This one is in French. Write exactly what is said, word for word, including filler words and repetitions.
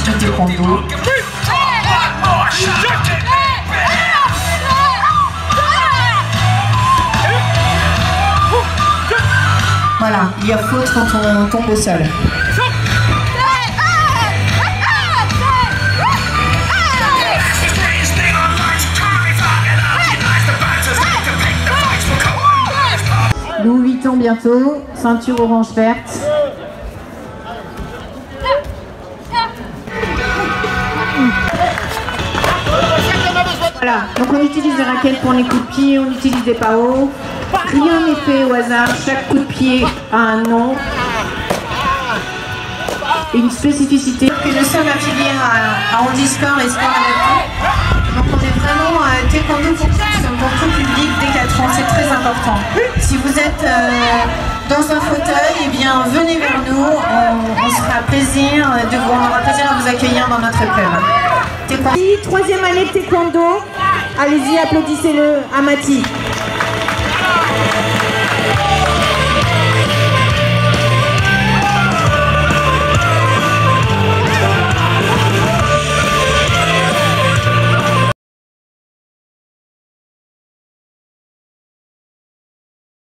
du taekwondo. Voilà, il y a faute quand on tombe au sol. Lou, huit ans bientôt, ceinture orange-verte. Voilà, donc on utilise des raquettes pour les coups de pied, on utilise des paos. Rien n'est fait au hasard, chaque coup de pied a un nom, une spécificité. Que nous sommes affiliés à, à handisport et sport adapté. Donc on est vraiment euh, taekwondo pour tous, pour tout public dès quatre ans, c'est très important. Si vous êtes euh, dans un fauteuil, eh bien venez vers nous, on, on sera plaisir de vous, on aura plaisir à vous accueillir dans notre club. Taekwondo. Troisième année de taekwondo, allez-y, applaudissez-le à Mathie.